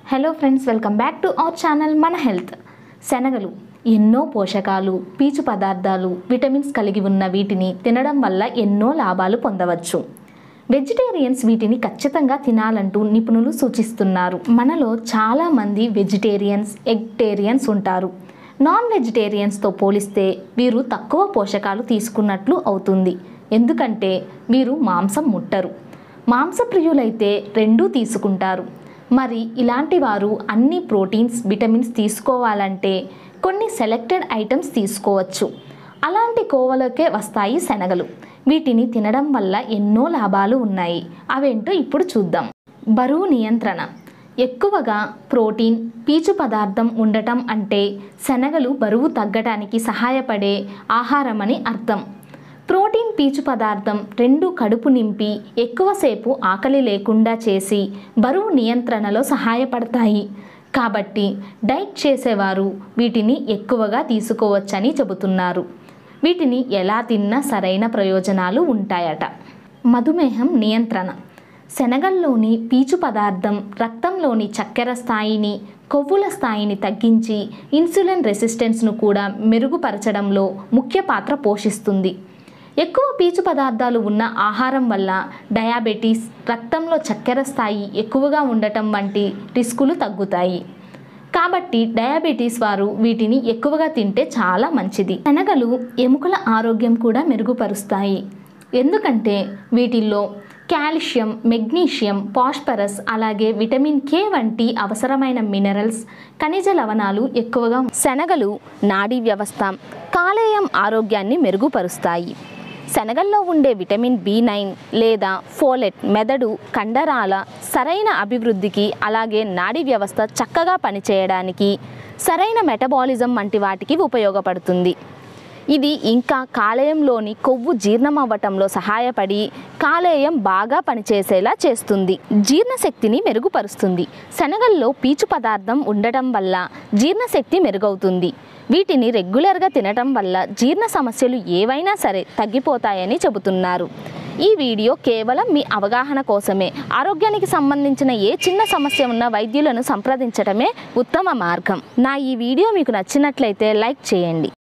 Hello friends, welcome back to our channel మన health. శనగలు ఎన్నో పోషకాలు, పీచు పదార్థాలు, విటమిన్స్ కలిగి ఉన్న వీటిని తినడం వల్ల ఎన్నో లాభాలు పొందవచ్చు. వెజిటేరియన్స్ వీటిని ఖచ్చితంగా తినాలంటూ నిపుణులు సూచిస్తున్నారు. మనలో చాలామంది వెజిటేరియన్స్, ఎగ్టేరియన్స్ ఉంటారు. నాన్ వెజిటేరియన్స్తో పోలిస్తే వీరు తక్కువ పోషకాలు తీసుకున్నట్లు అవుతుంది. ఎందుకంటే వీరు మాంసం ముట్టరు. మాంసప్రియులైతే రెండూ తీసుకుంటారు. మరి ఇలాంటి వారు అన్ని ప్రోటీన్స్, విటమిన్స్ తీసుకోవాలంటే కొన్ని సెలెక్టెడ్ ఐటమ్స్ తీసుకోవచ్చు. అలాంటి కోవలోకే వస్తాయి శనగలు. వీటిని తినడం వల్ల ఎన్నో లాభాలు ఉన్నాయి. అవేంటో ఇప్పుడు చూద్దాం. బరువు నియంత్రణ. ఎక్కువగా ప్రోటీన్, పీచు పదార్థం ఉండటం అంటే శనగలు బరువు తగ్గడానికి సహాయపడే ఆహారమని అర్థం. ప్రోటీన్, పీచు పదార్థం రెండు కడుపు నింపి ఎక్కువసేపు ఆకలి లేకుండా చేసి బరువు నియంత్రణలో సహాయపడతాయి. కాబట్టి డైట్ చేసేవారు వీటిని ఎక్కువగా తీసుకోవచ్చని చెబుతున్నారు. వీటిని ఎలా తిన్నా సరైన ప్రయోజనాలు ఉంటాయట. మధుమేహం నియంత్రణ. శనగల్లోని పీచు పదార్థం రక్తంలోని చక్కెర స్థాయిని, కొవ్వుల స్థాయిని తగ్గించి ఇన్సులిన్ రెసిస్టెన్స్ను కూడా మెరుగుపరచడంలో ముఖ్య పాత్ర పోషిస్తుంది. ఎక్కువ పీచు పదార్థాలు ఉన్న ఆహారం వల్ల డయాబెటీస్, రక్తంలో చక్కెర స్థాయి ఎక్కువగా ఉండటం వంటి రిస్కులు తగ్గుతాయి. కాబట్టి డయాబెటీస్ వారు వీటిని ఎక్కువగా తింటే చాలా మంచిది. శనగలు ఎముకల ఆరోగ్యం కూడా మెరుగుపరుస్తాయి. ఎందుకంటే వీటిల్లో కాల్షియం, మెగ్నీషియం, ఫాస్ఫరస్, అలాగే విటమిన్ కే వంటి అవసరమైన మినరల్స్, ఖనిజ లవణాలు ఎక్కువగా. శనగలు నాడీ వ్యవస్థ, కాలేయం ఆరోగ్యాన్ని మెరుగుపరుస్తాయి. శనగల్లో ఉండే విటమిన్ B9 లేదా ఫోలెట్ మెదడు, కండరాల సరైన అభివృద్ధికి, అలాగే నాడీ వ్యవస్థ చక్కగా పనిచేయడానికి, సరైన మెటబాలిజం వంటి వాటికి ఉపయోగపడుతుంది. ఇది ఇంకా కాలేయంలోని కొవ్వు జీర్ణం అవ్వటంలో సహాయపడి కాలేయం బాగా పనిచేసేలా చేస్తుంది. జీర్ణశక్తిని మెరుగుపరుస్తుంది. శనగల్లో పీచు పదార్థం ఉండటం వల్ల జీర్ణశక్తి మెరుగవుతుంది. వీటిని రెగ్యులర్గా తినటం వల్ల జీర్ణ సమస్యలు ఏవైనా సరే తగ్గిపోతాయని చెబుతున్నారు. ఈ వీడియో కేవలం మీ అవగాహన కోసమే. ఆరోగ్యానికి సంబంధించిన ఏ చిన్న సమస్య ఉన్న వైద్యులను సంప్రదించడమే ఉత్తమ మార్గం. నా ఈ వీడియో మీకు నచ్చినట్లయితే లైక్ చేయండి.